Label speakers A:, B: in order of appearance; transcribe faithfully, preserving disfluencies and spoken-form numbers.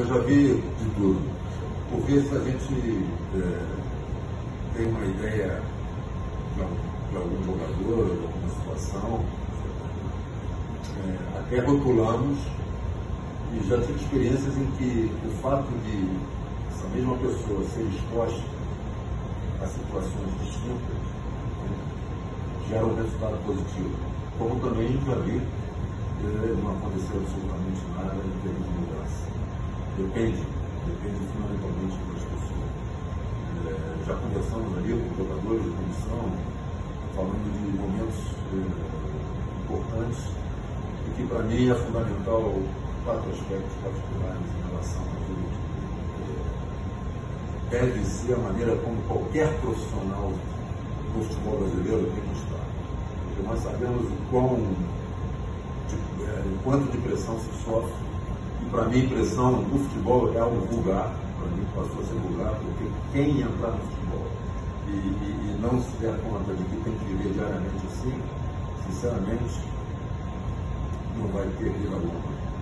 A: já vi de tudo. Por vezes a gente é, tem uma ideia de algum, de algum jogador, de alguma situação, é, até rotulamos, e já tive experiências em que o fato de essa mesma pessoa ser exposta a situações distintas, né, gera um resultado positivo. Como também já vi, não aconteceu absolutamente nada em termos de mudança. Depende, depende fundamentalmente das pessoas. É, já conversamos ali com jogadores de comissão, falando de momentos é, importantes, e que para mim é fundamental quatro aspectos particulares em relação a tudo que é, deve ser a maneira como qualquer profissional do futebol brasileiro tem que estar. Porque nós sabemos o quão o quanto de pressão se sofre, e para mim pressão no futebol é algo vulgar, para mim passou a ser vulgar, porque quem entrar no futebol e, e, e não se der conta de que tem que viver diariamente assim, sinceramente, não vai ter vida longa.